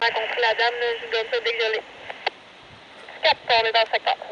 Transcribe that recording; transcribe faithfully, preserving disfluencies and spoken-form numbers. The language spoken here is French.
J'ai rencontré la dame, là, je vous donne ça dès que je l'ai. Quatre, on est dans le secteur.